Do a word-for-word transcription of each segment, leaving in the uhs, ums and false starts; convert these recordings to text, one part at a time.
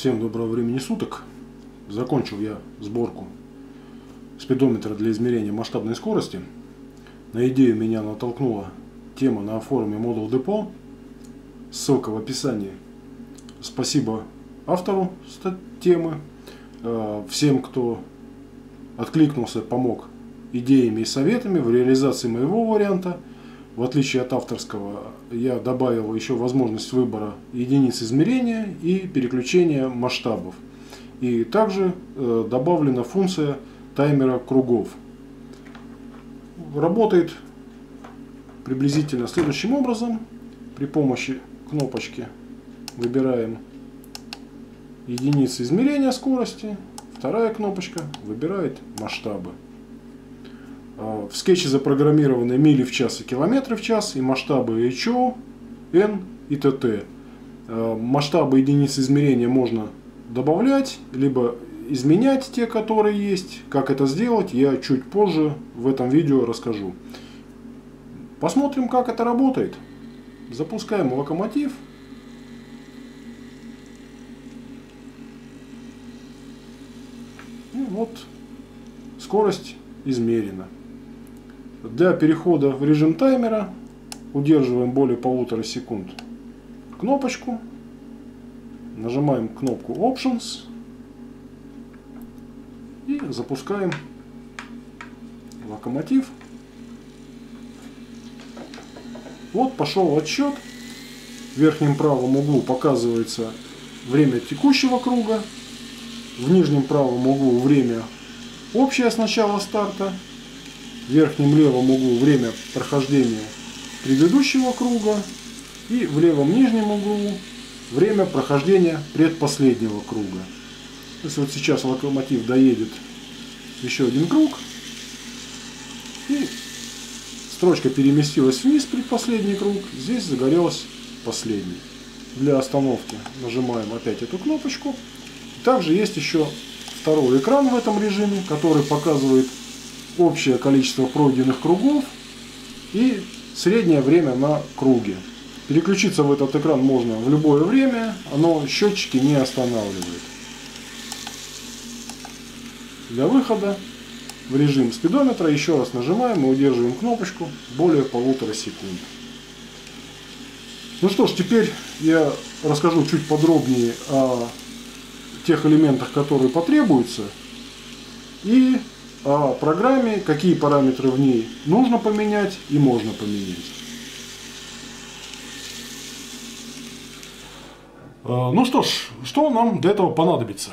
Всем доброго времени суток. Закончил я сборку спидометра для измерения масштабной скорости. На идею меня натолкнула тема на форуме Model Depot. Ссылка в описании. Спасибо автору темы. Всем, кто откликнулся, помог идеями и советами в реализации моего варианта. В отличие от авторского, я добавил еще возможность выбора единиц измерения и переключения масштабов. И также э, добавлена функция таймера кругов. Работает приблизительно следующим образом. При помощи кнопочки выбираем единицы измерения скорости. Вторая кнопочка выбирает масштабы. В скетче запрограммированы мили в час и километры в час, и масштабы эйч о, N и тэ тэ. Масштабы единиц измерения можно добавлять, либо изменять те, которые есть. Как это сделать, я чуть позже в этом видео расскажу. Посмотрим, как это работает. Запускаем локомотив. И вот скорость измерена. Для перехода в режим таймера удерживаем более полутора секунд кнопочку, нажимаем кнопку Options и запускаем локомотив. Вот пошел отсчет. В верхнем правом углу показывается время текущего круга, в нижнем правом углу время общее с начала старта. В верхнем левом углу время прохождения предыдущего круга. И в левом нижнем углу время прохождения предпоследнего круга. То есть вот сейчас локомотив доедет еще один круг. И строчка переместилась вниз, предпоследний круг. Здесь загорелась последний. Для остановки нажимаем опять эту кнопочку. Также есть еще второй экран в этом режиме, который показывает общее количество пройденных кругов и среднее время на круге. Переключиться в этот экран можно в любое время, оно счетчики не останавливает. Для выхода в режим спидометра еще раз нажимаем и удерживаем кнопочку более полутора секунд. Ну что ж, теперь я расскажу чуть подробнее о тех элементах, которые потребуются, и о программе, какие параметры в ней нужно поменять и можно поменять. Ну что ж, что нам для этого понадобится?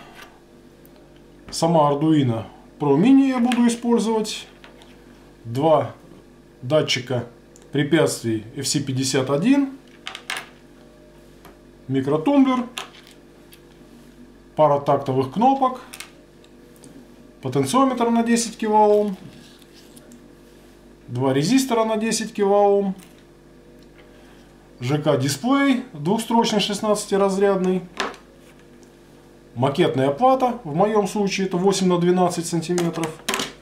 Сама Arduino Pro Mini я буду использовать. Два датчика препятствий эф си пятьдесят один. Микротумблер. Пара тактовых кнопок. Потенциометр на десять килоом, два резистора на десять килоом, жэ ка-дисплей двухстрочный шестнадцатиразрядный, макетная плата, в моем случае это восемь на двенадцать сантиметров,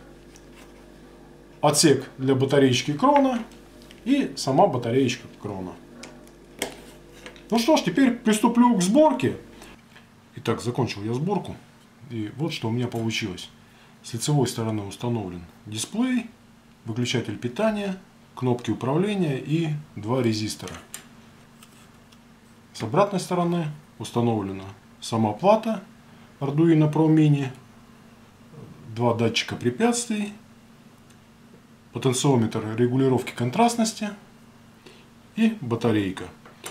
отсек для батареечки крона и сама батареечка крона. Ну что ж, теперь приступлю к сборке. Итак, закончил я сборку, и вот что у меня получилось. С лицевой стороны установлен дисплей, выключатель питания, кнопки управления и два резистора. С обратной стороны установлена сама плата Arduino Pro Mini, два датчика препятствий, потенциометр регулировки контрастности и батарейка.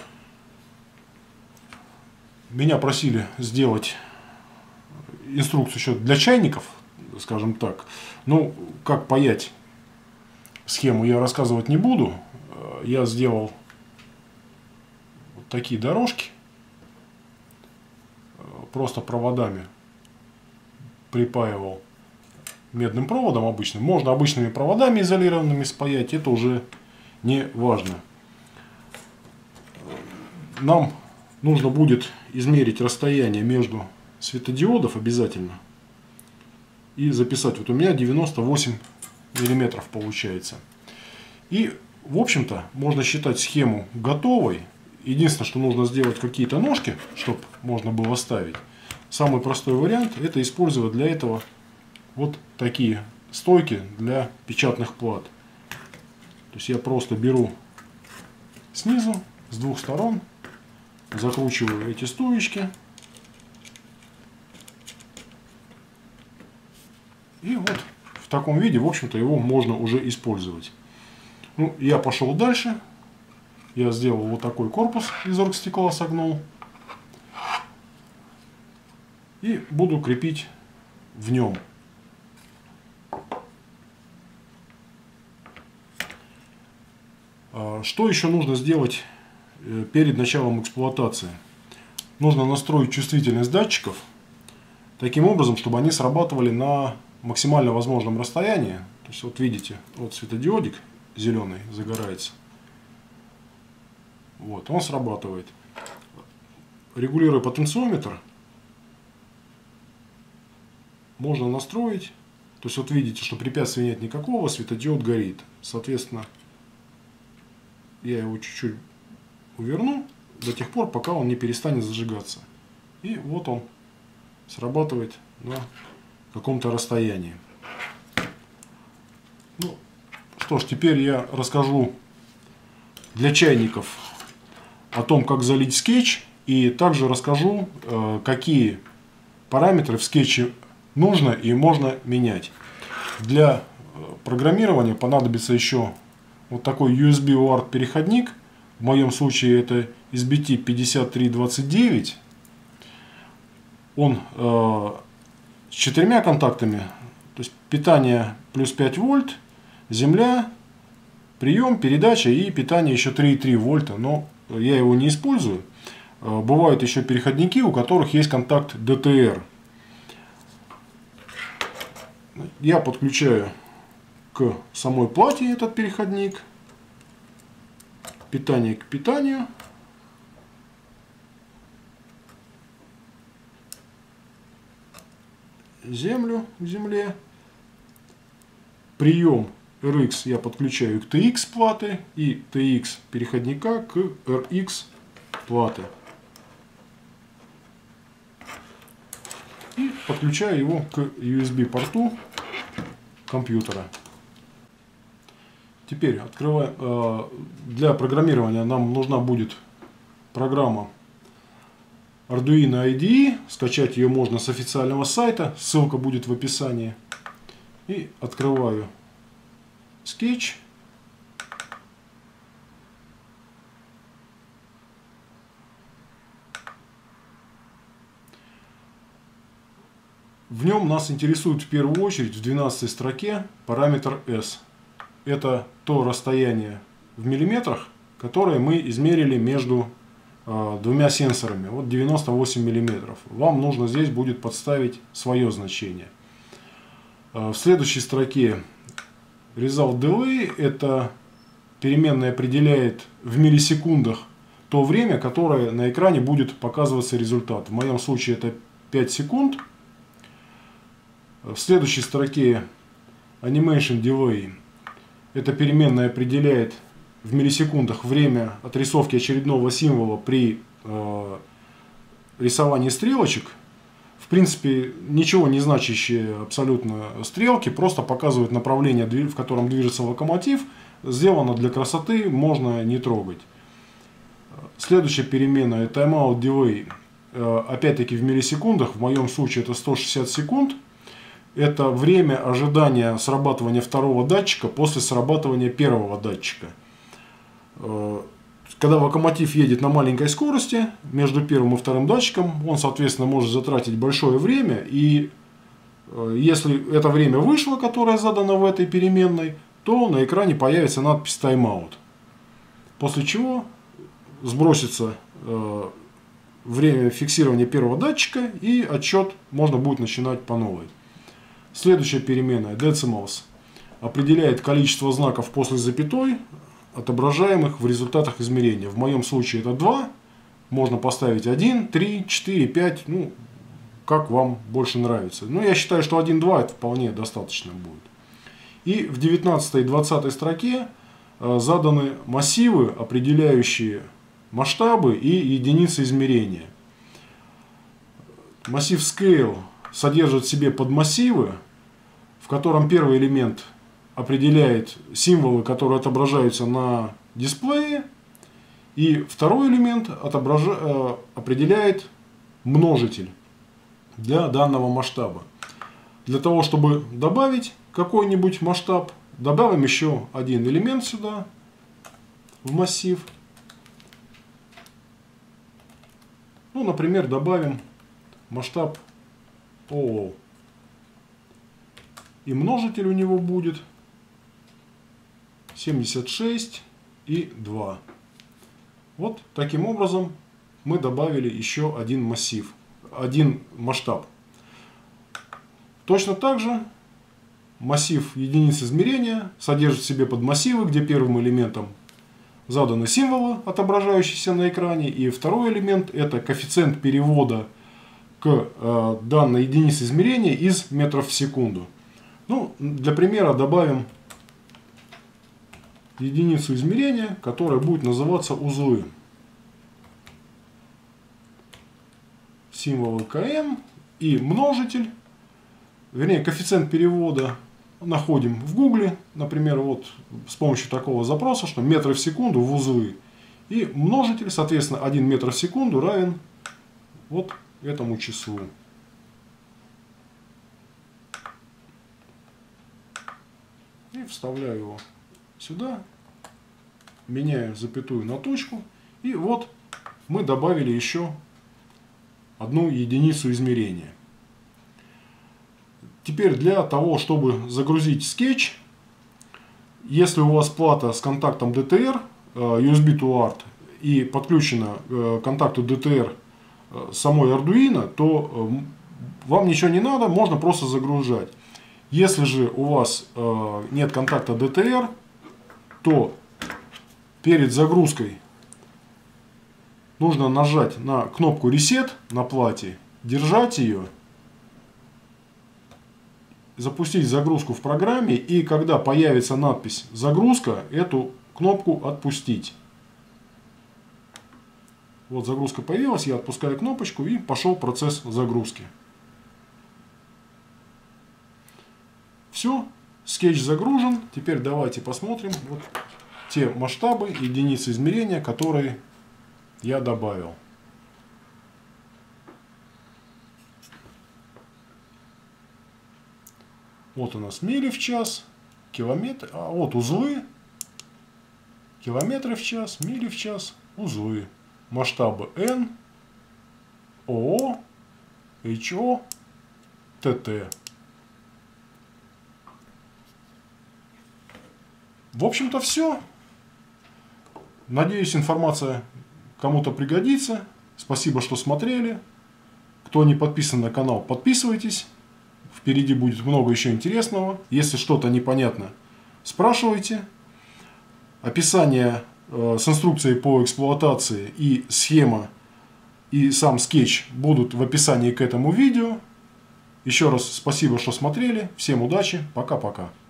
Меня просили сделать инструкцию еще для чайников, скажем так. Ну, как паять схему я рассказывать не буду. Я сделал вот такие дорожки. Просто проводами припаивал медным проводом обычным. Можно обычными проводами изолированными спаять. Это уже не важно. Нам нужно будет измерить расстояние между светодиодов обязательно. И записать. Вот у меня девяносто восемь миллиметров получается. И, в общем-то, можно считать схему готовой. единственное, что нужно сделать какие-то ножки, чтобы можно было ставить. Самый простой вариант — это использовать для этого вот такие стойки для печатных плат. То есть я просто беру снизу, с двух сторон, закручиваю эти стоечки. И вот в таком виде, в общем-то, его можно уже использовать. Ну, я пошел дальше. Я сделал вот такой корпус из оргстекла, согнул. И буду крепить в нем. Что еще нужно сделать перед началом эксплуатации? Нужно настроить чувствительность датчиков таким образом, чтобы они срабатывали на максимально возможном расстоянии. То есть вот видите, вот светодиодик зеленый загорается. Вот, он срабатывает. Регулируя потенциометр, можно настроить. То есть вот видите, что препятствия нет никакого, светодиод горит. Соответственно, я его чуть-чуть уверну до тех пор, пока он не перестанет зажигаться. И вот он срабатывает на каком-то расстоянии. Ну, что ж, теперь я расскажу для чайников о том, как залить скетч, и также расскажу, какие параметры в скетче нужно и можно менять. Для программирования понадобится еще вот такой ю эс би-ю эй ар ти переходник. В моем случае это эс би ти пятьдесят три двадцать девять. Он э, с четырьмя контактами, то есть питание плюс пять вольт, земля, прием, передача и питание еще три и три вольта, но я его не использую. Э, бывают еще переходники, у которых есть контакт ди ти эр. Я подключаю к самой плате этот переходник. Питание к питанию. Землю к земле. Прием эр икс я подключаю к ти экс платы и ти экс переходника к эр икс платы. И подключаю его к ю эс би порту компьютера. Теперь открываю. Для программирования нам нужна будет программа Arduino ай ди и. Скачать ее можно с официального сайта. Ссылка будет в описании. И открываю Sketch. В нем нас интересует в первую очередь в двенадцатой строке параметр S. Это то расстояние в миллиметрах, которое мы измерили между э, двумя сенсорами. Вот девяносто восемь миллиметров. Вам нужно здесь будет подставить свое значение. Э, в следующей строке Result Delay. Это переменная определяет в миллисекундах то время, которое на экране будет показываться результат. В моем случае это пять секунд. В следующей строке Animation Delay. Эта переменная определяет в миллисекундах время отрисовки очередного символа при э, рисовании стрелочек. В принципе, ничего не значащие абсолютно стрелки, просто показывают направление, в котором движется локомотив. Сделано для красоты, можно не трогать. Следующая переменная Timeout Delay. Э, опять-таки в миллисекундах, в моем случае это сто шестьдесят секунд. Это время ожидания срабатывания второго датчика после срабатывания первого датчика. Когда локомотив едет на маленькой скорости, между первым и вторым датчиком, он, соответственно, может затратить большое время. И если это время вышло, которое задано в этой переменной, то на экране появится надпись Timeout. После чего сбросится время фиксирования первого датчика, и отсчет можно будет начинать по новой. Следующая переменная Decimals определяет количество знаков после запятой, отображаемых в результатах измерения. В моем случае это два. Можно поставить один, три, четыре, пять. Ну, как вам больше нравится. Но я считаю, что один, два это вполне достаточно будет. И в девятнадцатой и двадцатой строке заданы массивы, определяющие масштабы и единицы измерения. Массив Scale содержит в себе подмассивы, в котором первый элемент определяет символы, которые отображаются на дисплее, и второй элемент отобража... определяет множитель для данного масштаба. Для того, чтобы добавить какой-нибудь масштаб, добавим еще один элемент сюда, в массив. Ну, например, добавим масштаб All. И множитель у него будет семьдесят шесть и два. Вот таким образом мы добавили еще один массив, один масштаб. Точно так же массив единиц измерения содержит в себе подмассивы, где первым элементом заданы символы, отображающиеся на экране, и второй элемент — это коэффициент перевода к э, данной единице измерения из метров в секунду. Ну, для примера добавим единицу измерения, которая будет называться узлы. Символы КН и множитель, вернее коэффициент перевода находим в гугле, например, вот с помощью такого запроса, что метры в секунду в узлы. И множитель, соответственно, один метр в секунду равен вот этому числу. И вставляю его сюда, меняю запятую на точку, и вот мы добавили еще одну единицу измерения. Теперь для того, чтобы загрузить скетч, если у вас плата с контактом ди ти эр, ю эс би to art, и подключена к контакту ди ти эр самой Arduino, то вам ничего не надо, можно просто загружать. Если же у вас нет контакта ди ти эр, то перед загрузкой нужно нажать на кнопку Reset на плате, держать ее, запустить загрузку в программе, и когда появится надпись «Загрузка», эту кнопку отпустить. Вот загрузка появилась, я отпускаю кнопочку, и пошел процесс загрузки. Все, скетч загружен. Теперь давайте посмотрим вот те масштабы, единицы измерения, которые я добавил. Вот у нас мили в час, километры, а вот узлы, километры в час, мили в час, узлы. Масштабы N, ОО, ХО, ТТ. В общем-то все. Надеюсь, информация кому-то пригодится. Спасибо, что смотрели. Кто не подписан на канал, подписывайтесь. Впереди будет много еще интересного. Если что-то непонятно, спрашивайте. Описание э, с инструкцией по эксплуатации и схема и сам скетч будут в описании к этому видео. Еще раз спасибо, что смотрели. Всем удачи. Пока-пока.